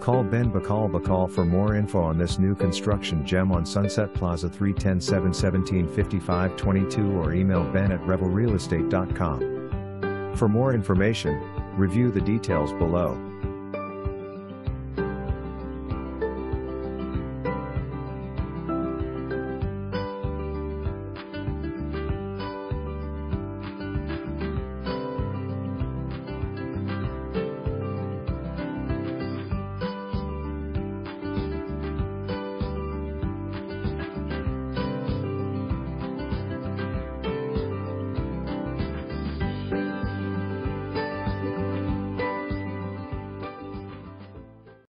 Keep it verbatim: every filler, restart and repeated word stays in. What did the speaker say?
Call Ben Bakal Bakal for more info on this new construction gem on Sunset Plaza three ten seven one seven five five two two or email ben at revel real estate dot com. For more information, review the details below.